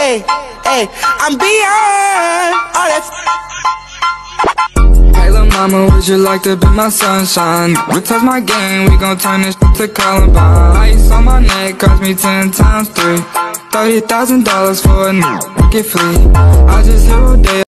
Hey, hey, I'm beyond all that. Hey lil' mama, would you like to be my sunshine? We touch my game, we gon' turn this to Columbine. Ice on my neck cost me 10 times 3. $30,000 for a new get free. I just hit a day.